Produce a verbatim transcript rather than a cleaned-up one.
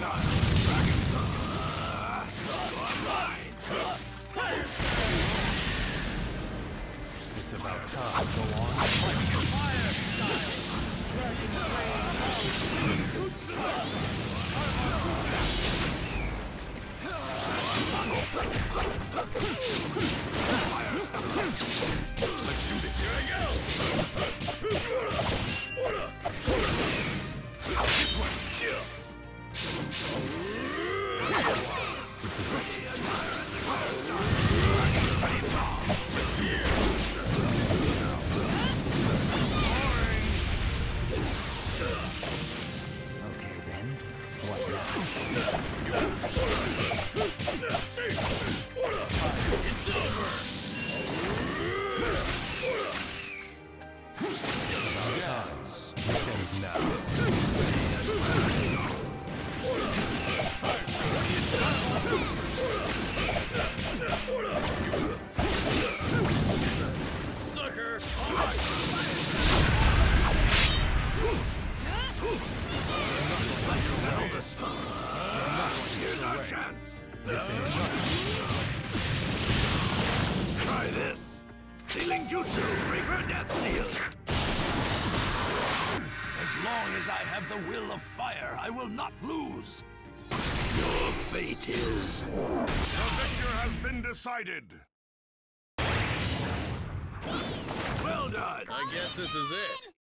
It's about time to go on. Fire style. Dragon Let's do this. Here I go. This one. This is it. Okay then. What now? It's over. Dance. This ends now. Sucker! Here's our chance. This ends now. Try this. Sealing Jutsu, Reaper Death Seal. As long as I have the will of fire, I will not lose. Your fate is... The victor has been decided. Well done. I guess this is it.